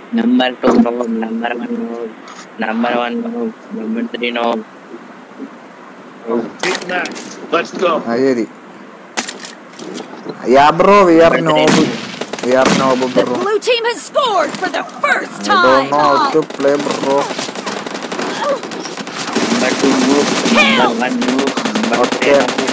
Number 2 noob, number 1 noob, number 1 noob, number 3 noob. Big man. Let's go. Ayeri. Yeah, bro, we are noob. We are noob, The bro. blue team has scored for the first I don't time. know how to play, bro. Number 2 noob, number 1 noob, number 3 Okay. noob.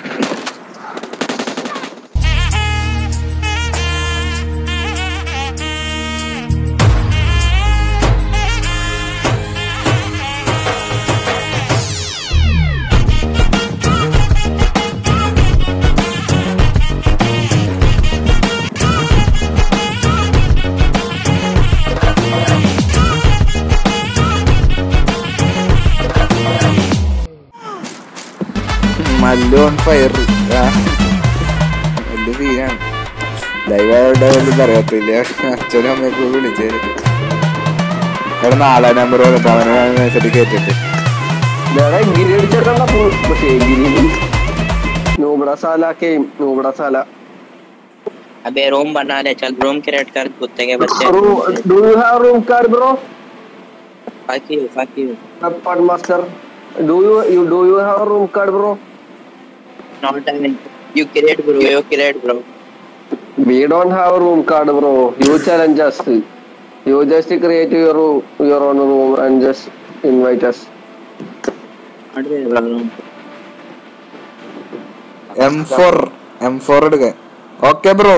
Mallu on fire. വലിയ സീനാണ്. ലൈവായിട്ട് ഒന്നും അറിയത്തില്ല. അച്ഛനും അമ്മയൊക്കെ വിളിച്ചേര്. എവിടെ 4 number വന്നിട്ട് അവനെ സെറ്റ് കയറ്റിട്ട് अबे रूम बना ले चल रूम क्रिएट कर कुत्ते के बच्चे Do you have room card, bro? fuck you Pod master. Do you have a room card, bro? not I mean you create bro We don't have a room card, bro. You challenge us. You just create your own room and just invite us. M4 എടുക്ക. Okay bro.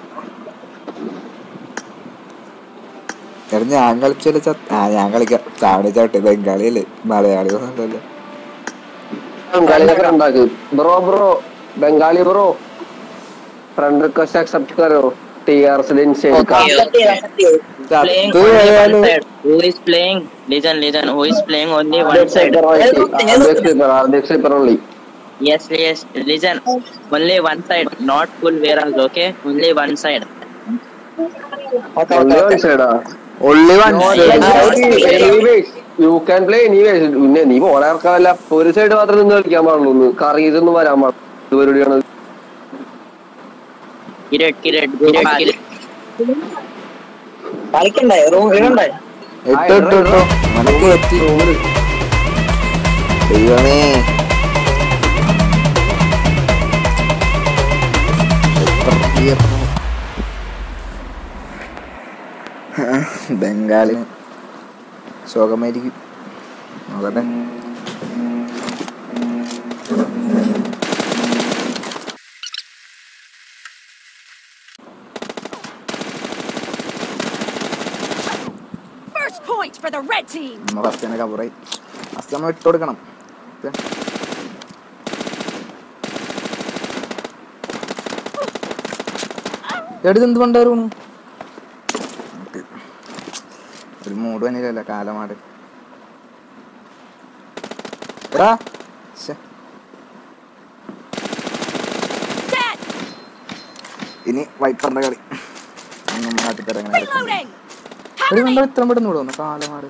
ഞാൻ കളിച്ചല്ലേ ഞാൻ കളിക്കാം. ചാവണി ചവിട്ടെ ബംഗാളിയല്ലേ മലയാളികളൊന്നുമല്ലല്ലോ. ബംഗാളിയൊക്കെ ഉണ്ടാക്കും. Bro Bengali bro friend request accept करो TR से दिन से who is playing listen who is playing only one side only yes listen only one side not full warehouse okay only one side only one side only one side anyways you can play anyways നീ പോളാർക്കല്ല ഒരു side മാത്രം നിന്ന് കളിക്കാൻ പാടുള്ളൂ കറീസ് ഒന്നും വരാൻ പാടില്ല കളിക്കണ്ടേ room ഇടണ്ടേ ഇട്ടോ മനക്ക് എത്തി ദൈവമേ ബംഗാളി ശോകമായിരിക്കും നോക്കട്ടെ Point for the red team. First കവറായി ഫസ്റ്റ് നമ്മൾ ഇട്ട് കൊടുക്കണം എടുത്തെന്ത് പണ്ടായിരുന്നു ഒരു മൂട് വന്നില്ലല്ലോ കാലമാട് എടാ ഇനി വൈപ്പറിന്റെ കളി ഒന്നും നാട്ടിത്തിറങ്ങനെ ഇത്ര പെട്ടെന്ന് വിടുന്നു കാലമാട്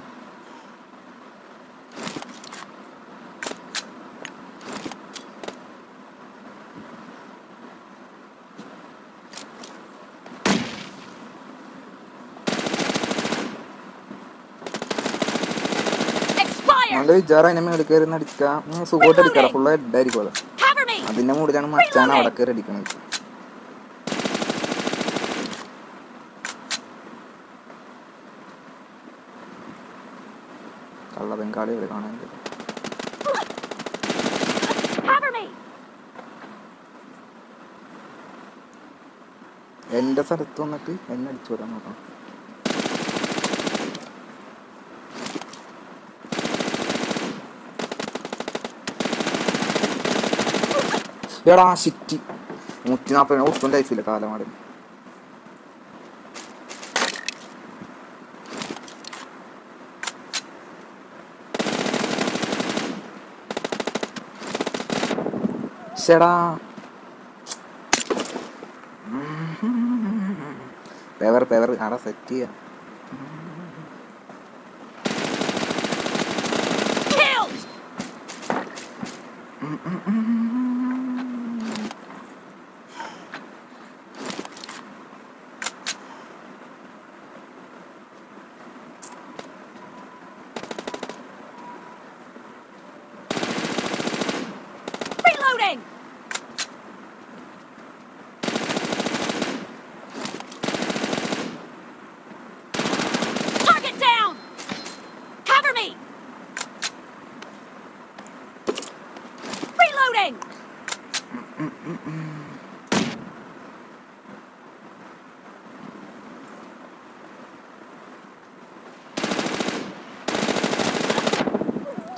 നല്ല വിചാരം അതിനെ മേളിൽ കയറി അടിക്കാം സുഖമായിട്ട് അടിക്കാം ഫുള്ള് ഹെഡായിരിക്കും അത് അതിന്റെ മുകളിലാണ് മച്ചാൻ അവിടെ കയറി അടിക്കണത് കള്ള ബംഗാളി ഇവിടെ കാണാൻ എന്റെ സ്ഥലത്ത് വന്നിട്ട് എന്നെ അടിച്ചു വരാൻ നോക്കണം എടാ സിറ്റി 140 ഒട്ടും ലൈഫില്ല കാലമാട് ശടാ പേവർ ആടാ സെറ്റ് ചെയ്യാം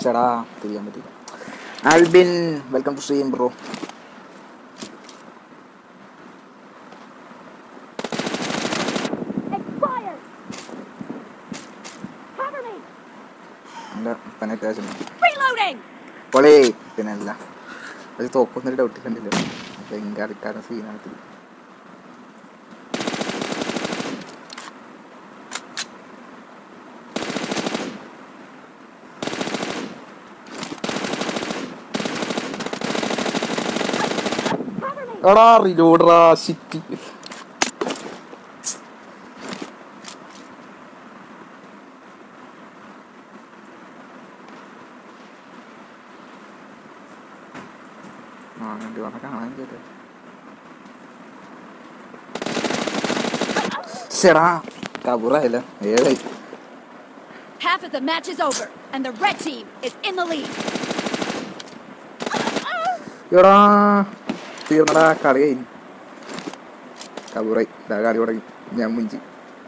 ചേടാ തിരിയാൻ പറ്റില്ല. Albin welcome to stream bro. പൊളി പിന്നല്ല അത് തോക്കുന്നൊരു ഡൗട്ട് കണ്ടില്ല. ബംഗാളിക്കാരൻ സീനാണ്. എടാ റിലോഡറാ city. Half of the match is over, and the red team is in the lead. തീർന്നടാ കളി കഴിഞ്ഞു. കബൂറായി കളി തുടങ്ങി. ഞാൻ മുഞ്ചി.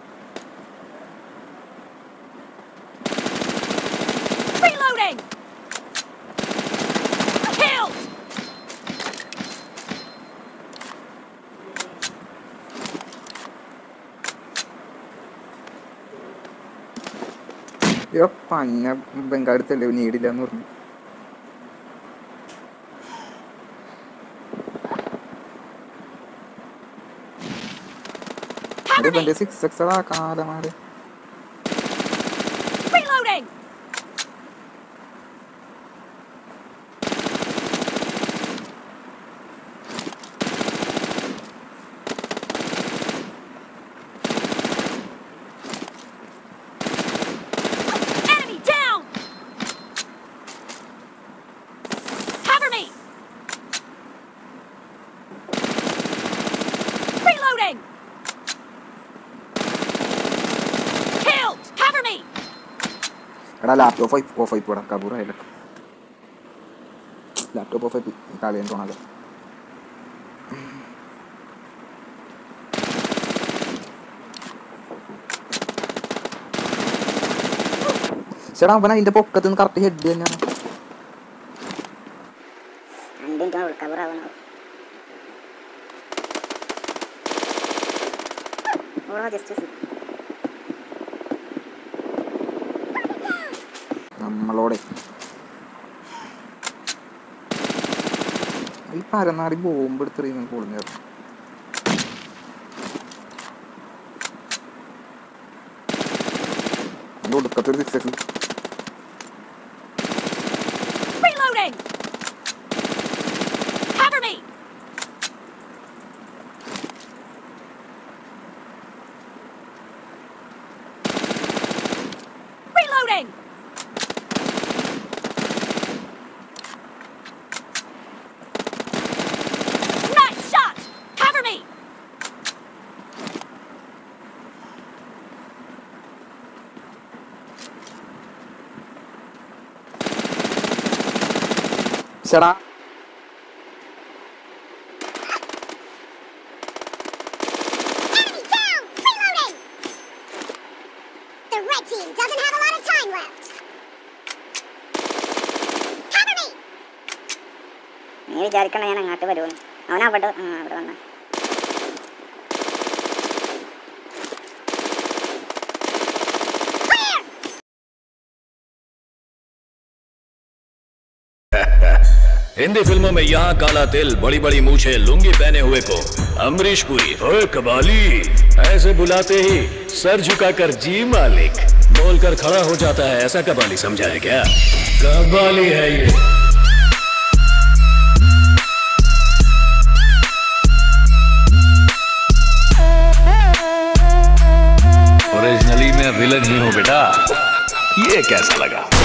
പഞ്ഞ ബംഗാളത്തല്ലേ നീടില്ല എന്ന് പറഞ്ഞു. കാലമാര് എടാ ലാപ്ടോപ്പ് ഓഫായി പോടാ. കബൂറായില്ല ലാപ്ടോപ്പ് ഓഫായി കളിയാൻ തോന്നാതെ. ചേട്ടാ അവൻ അതിന്റെ പൊക്കത്ത് നിന്ന് കറക്റ്റ് ഹെഡ് തന്നെയാണ്. നമ്മളോടെ ഈ പരനാടി ബോംബ് എടുത്തെറിയുന്ന പൊളിഞ്ഞു. ഒടുക്കത്തൊരു സിക്സ്. ചേടാ നീ വിചാരിക്കണ ഞാൻ അങ്ങോട്ട് വരുമെന്ന്. അവനവിടെ അവിടെ വന്ന हिंदी फिल्मों में यहाँ काला तिल, बड़ी बड़ी मूछें, लुंगी पहने हुए को अमरीश पुरी ओए कबाली ऐसे बुलाते ही सर झुकाकर जी मालिक बोलकर खड़ा हो जाता है. ऐसा कबाली समझा है क्या? कबाली है ये. ओरिजिनली मैं विलन ही हूँ बेटा. ये कैसा लगा?